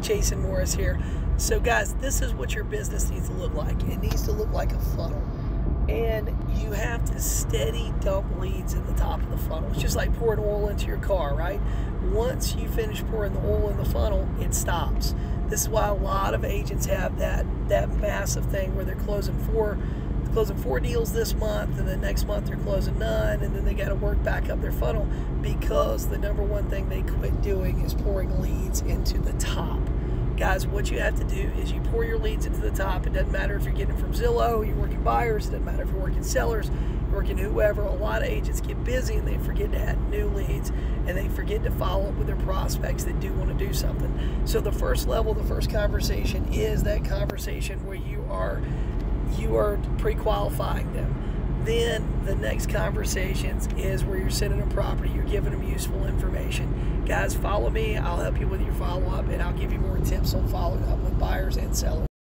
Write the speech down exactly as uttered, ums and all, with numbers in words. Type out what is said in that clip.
Jason Morris here. So guys, this is what your business needs to look like. It needs to look like a funnel. And you have to steady dump leads in the top of the funnel. It's just like pouring oil into your car, right? Once you finish pouring the oil in the funnel, it stops. This is why a lot of agents have that that massive thing where they're closing four closing four deals this month, and then next month they're closing none, and then they got to work back up their funnel, because the number one thing they quit doing is pouring leads into the top. Guys, what you have to do is you pour your leads into the top. It doesn't matter if you're getting it from Zillow, you're working buyers, it doesn't matter if you're working sellers, you're working whoever. A lot of agents get busy and they forget to add new leads, and they forget to follow up with their prospects that do want to do something. So the first level, the first conversation is that conversation where you are you are pre-qualifying them. Then the next conversations is where you're sending them property, you're giving them useful information. Guys, follow me, I'll help you with your follow-up, and I'll give you more tips on following up with buyers and sellers.